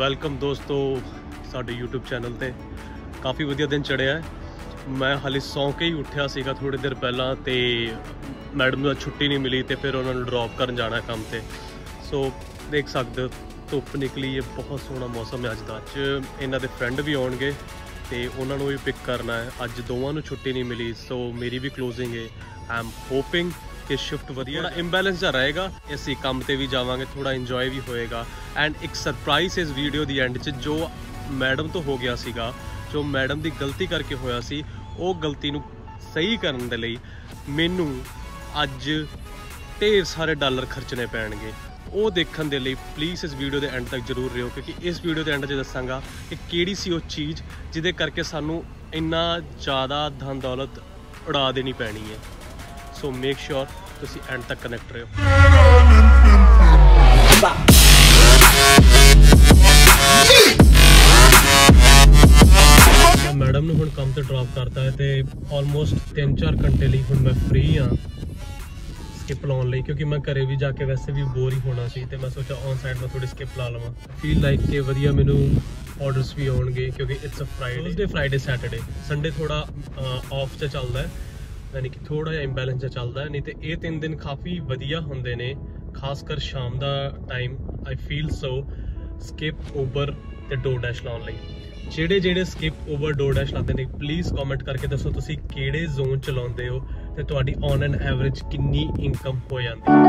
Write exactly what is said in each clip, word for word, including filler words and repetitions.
Welcome दोस्तों साडे YouTube channel ते काफ़ी वधिया दिन चढ़िया है। मैं हाले सौ के ही उठ्या सीगा थोड़ी देर पहला ते मैडम नूं छुट्टी नहीं मिली तो फिर उन्होंने ड्रॉप करन जाना काम ते। सो देख सकते हो धुप्प निकली है, बहुत सोहना मौसम है अज दा। अज इन्हां दे फ्रेंड भी आउणगे ते उन्हां नूं भी पिक करना है। अज दोवां नूं छुट्टी नहीं मिली, सो मेरी भी क्लोजिंग है। आई एम होपिंग कि शिफ्ट वधिया थोड़ा इंबैलेंस जा रहेगा, असीं काम ते भी जावांगे, थोड़ा इंजॉय भी होएगा। एंड एक सरप्राइज इस वीडियो दी एंड च जो मैडम तो हो गया सीगा, जो मैडम दी गलती करके होया सी, वो गलती नूं सही करन दे लई मैनूं अज ढेर सारे डॉलर खर्चने पैणगे। वो देखने के लिए प्लीज़ इस वीडियो के एंड तक जरूर रहो, क्योंकि इस वीडियो के एंड च दसांगा कि किहड़ी सी वो चीज़ जिहदे करके सानू इन्ना ज़्यादा धन दौलत उड़ा देनी पैनी है। सो मेक श्योर तुसी एंड तक कनैक्ट रहो। मैडम ने हुण काम ते ड्रॉप करता है तो ऑलमोस्ट तीन चार घंटे लिए हुण मैं फ्री हाँ स्किप लाने लिए, क्योंकि मैं घरे भी जाके वैसे भी बोर ही होना सी ते मैं सोचा ऑन साइड में थोड़ी स्किप ला लवां। फील लाइक के वधिया मैनू ऑर्डर्स भी आउणगे, क्योंकि it's a Friday Friday Saturday Sunday थोड़ा ऑफ च चलदा है, यानी कि थोड़ा जिहा इंबैलेंस च चलदा है। नहीं तो ये तीन दिन काफ़ी वधिया हुंदे ने, खासकर शाम का time. I feel so skip Uber ते डोर डैश लाने लई। ਜਿਹੜੇ ਜਿਹੜੇ स्किप उबर डोर डैश लाते हैं प्लीज़ कॉमेंट करके दसो तुसी किहड़े जोन चलाते हो ते तुहाडी ऑन एन एवरेज कितनी इनकम हो जाती है।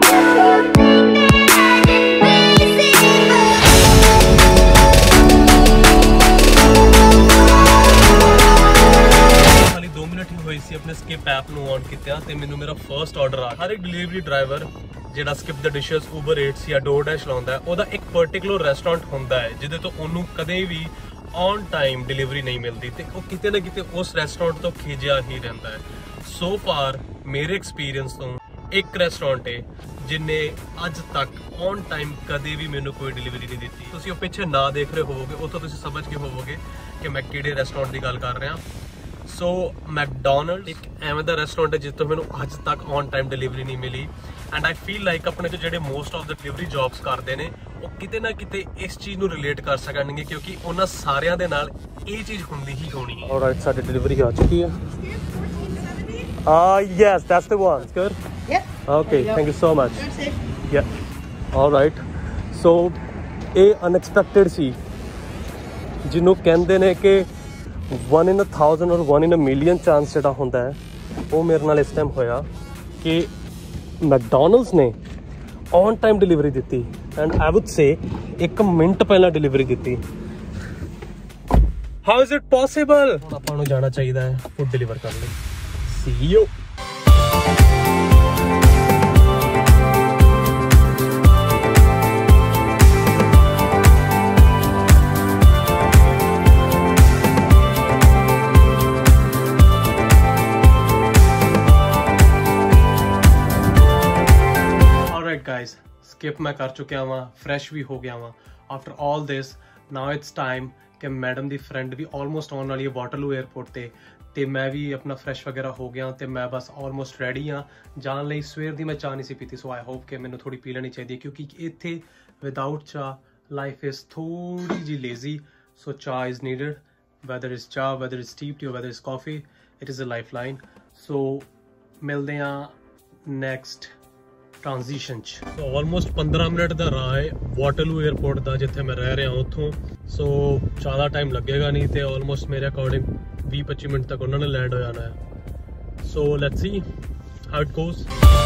खाली दो मिनट ही हुई सी अपने स्किप ऐप नूं ऑन कीतिया ते मैनूं मेरा फर्स्ट ऑर्डर आ। हर एक डिलीवरी ड्राइवर ਜਿਹੜਾ Skip The Dishes Uber Eats या डोर डैश लाउंदा है, ਉਹਦਾ एक पर्टिकुलर रेस्टोरेंट ਹੁੰਦਾ है ਜਿਹਦੇ ਤੋਂ ਉਹਨੂੰ ਕਦੇ ਵੀ ऑन टाइम डिलीवरी नहीं मिलती तो वो किते ना किते उस रेस्टोरेंट तो खिजिया ही रहता है। सो फार मेरे एक्सपीरियंस तो एक रेस्टोरेंट है जिन्हें अज तक ऑन टाइम कदे भी मैनू कोई डिलीवरी नहीं दी। तुसीं वो पिछे ना देख रहे होवोगे, उतो तुसीं समझ गए होवोगे कि मैं किहड़े रेस्टोरेंट की गल कर रहा। सो मैकडॉनल्ड एक एवें दा रेस्टोरेंट है जितों मैनू अज तक ऑन टाइम डिलीवरी नहीं मिली। एंड आई फील लाइक अपने जो जेडे most of the delivery jobs करते हैं वो किते ना किते इस चीज़ नू रिलेट कर सकणगे, क्योंकि उन्हां सारियां दे नाल ये चीज़ हुंदी ही होनी है। ऑलराइट, साडी डिलीवरी आ चुकी है। Ah, yes, that's the one. It's good? Yep. Okay, thank you so much. Yeah. Alright. So, ये अनएक्सपेक्टेड सी जिन्हों कहते हैं कि वन इन अ थाउजेंड और one in a million chance जो होंदा है, वो मेरे नाल इस टाइम होया कि मैकडॉनल्ड्स ने ऑन टाइम डिलीवरी दी। एंड आई वुड से एक मिनट पहला डिलीवरी दी। How is it possible? आपां नूं जाना चाहिए है फूड डिलीवर करने। सी यू। गाइस स्किप मैं कर चुका वहाँ, फ्रैश भी हो गया वहाँ। After all this now it's time कि मैडम दी फ्रेंड भी ऑलमोस्ट आने वाली है वाटरलू एयरपोर्ट ते ते मैं भी अपना फ्रैश वगैरह हो गया तो मैं बस ऑलमोस्ट रेडी हाँ जान लई। सवेर दी मैं चाह नहीं सी पीती, सो आई होप कि मैंने थोड़ी पी लेनी चाहिए, क्योंकि इत्थे विदाउट चाह लाइफ इज़ थोड़ी जी lazy. So chah is needed, whether is chah, whether is tea tea, whether is coffee, it is a lifeline. So मिलते हैं नेक्स्ट ट्रांजिशन। तो ऑलमोस्ट पंद्रह मिनट का राह है वाटरलू एयरपोर्ट का जिथे मैं रह रहा उतों। सो ज़्यादा टाइम लगेगा नहीं तो ऑलमोस्ट मेरे अकॉर्डिंग बीस पच्ची मिनट तक उन्होंने लैंड हो जाना है। So let's see how it goes.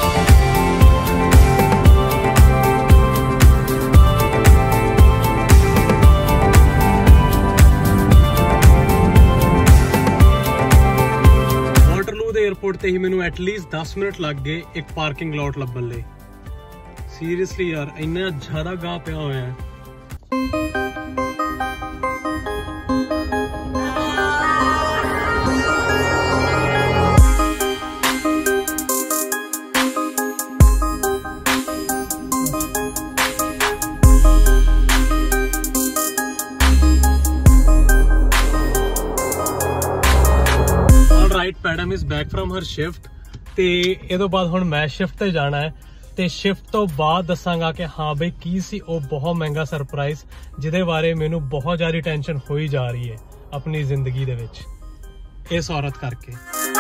Airport ते ही मैनू एटलीस्ट दस मिनट लग गए एक पार्किंग लॉट लभन ले। सीरियसली यार इन्ना ज़्यादा गाह पिया होया है। Madam is back from her shift ते ये तो बाद हुण मैं शिफ्ट ते जाना है ਤੇ ਸ਼ਿਫਟ ਤੋਂ ਬਾਅਦ ਦੱਸਾਂਗਾ ਕਿ ਹਾਂ ਬਈ ਕੀ ਸੀ ਉਹ ਬਹੁਤ ਮਹਿੰਗਾ ਸਰਪ੍ਰਾਈਜ਼ ਜਿਹਦੇ ਬਾਰੇ ਮੈਨੂੰ ਬਹੁਤ ਜ਼ਿਆਦਾ ਟੈਨਸ਼ਨ ਹੋਈ ਜਾ ਰਹੀ ਹੈ ਆਪਣੀ ਜ਼ਿੰਦਗੀ ਦੇ ਵਿੱਚ ਇਸ ਔਰਤ ਕਰਕੇ।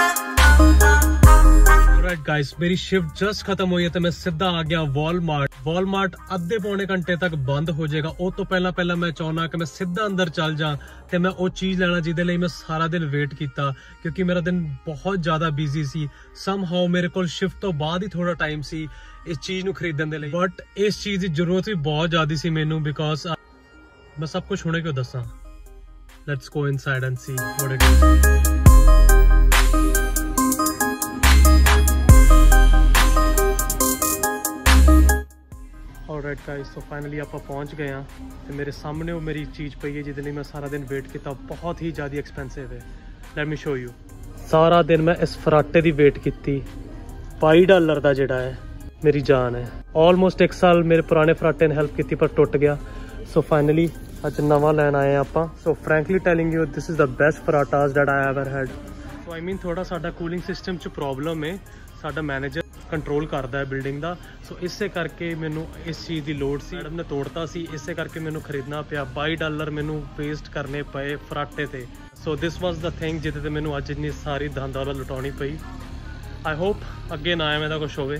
Alright guys, मेरी शिफ्ट जस्ट खत्म हुई है तो मैं सीधा आ गया वॉलमार्ट। वॉलमार्ट अद्धे पौने घंटे तक बंद हो जाएगा। उस तो पहला पहला मैं चाहना कि मैं सीधा अंदर चल जा ते मैं वो चीज लेना जिहदे लई मैं सारा दिन वेट किया, क्योंकि मेरा दिन बहुत ज्यादा बिजी सी। समहाउ मेरे को शिफ्ट तो बाद ही थोड़ा टाइम सी इस चीज नूं खरीदण दे लई, बट इस चीज की जरूरत भी बहुत ज्यादा सी मैनू, बिकॉज मैं सब कुछ हुणे क्यों दसा। Let's go inside and see what it is. Alright guys, तो फाइनली आप पहुंच गए हैं तो मेरे सामने वो मेरी चीज़ पई है जिहदे लई मैं सारा दिन वेट किया, बहुत ही ज़्यादा एक्सपेंसिव है। Let me show you. सारा दिन मैं इस फराटे की वेट की, बाई डॉलर का जिहड़ा है मेरी जान है। ऑलमोस्ट एक साल मेरे पुराने फराटे ने हेल्प की पर टुट गया, सो फाइनली अज नवा लैन आए आप। So frankly telling you this is the best parathas that I ever had. So I mean थोड़ा साडा कूलिंग सिस्टम च प्रॉब्लम है, साडा मैनेजर कंट्रोल करता है बिल्डिंग का, सो इस करके मैनू इस चीज़ की लोड़ सी। मैडम ने तोड़ता सी, इस करके मैनू खरीदना पिया। बाई डॉलर मैनू वेस्ट करने पे फराटे ते। So this was the thing जिहदे ते मैनू अज इन्नी सारी धन दौलत लुटानी पई। आई होप अगे ना एवें दा कुछ होवे।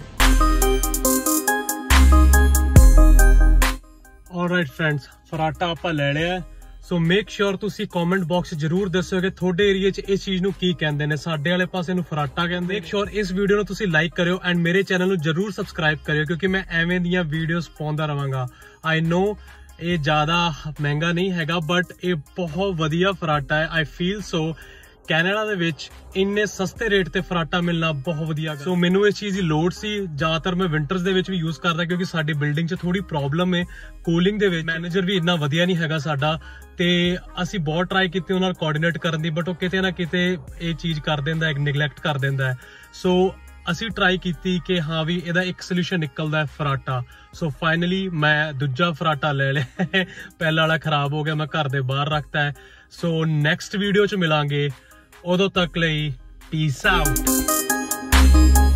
ऑलराइट फ्रेंड्स, फराटा आपां ले लिया। सो मेक श्योर तुसी कॉमेंट बॉक्स जरूर दस्यो कि थोड़े एरिए च इस चीज़ नूं की कहंदे ने। साडे वाले पासे नूं फराटा कहंदे। मेक श्योर इस वीडियो नूं तुसी लाइक करियो एंड मेरे चैनल नूं जरूर सबसक्राइब करियो, क्योंकि मैं एवें दीयां वीडियोस पाउंदा रहांगा। आई नो ये ज़्यादा महंगा नहीं हैगा, बट ये बहुत वधिया फराटा है। आई फील सो कैनेडा दे विच इन्ने सस्ते रेट ते फराटा मिलना बहुत वधिया। सो मैनू इस चीज़ की लोड़ सी। ज़्यादातर मैं विंटर्स दे विच भी यूज़ करदा, क्योंकि साडी बिल्डिंग च थोड़ी प्रॉब्लम है कूलिंग दे विच। मैनेजर भी इन्ना वधिया नहीं हैगा साडा, ते असी बहुत ट्राई कीती उन्हां नाल कोआर्डीनेट करन दी, बट वो किते ना किते ये चीज़ कर दिंदा है, निगलैक्ट कर दिंदा है। सो असी ट्राई की कि हाँ भी इहदा एक सोल्यूशन निकलदा है फराटा। सो फाइनली मैं दूजा फराटा ले लिया। पहला वाला खराब हो गया, मैं घर दे बाहर रखता है। सो नैक्सट वीडियो च मिलांगे, उदों तक लई पीस आउट।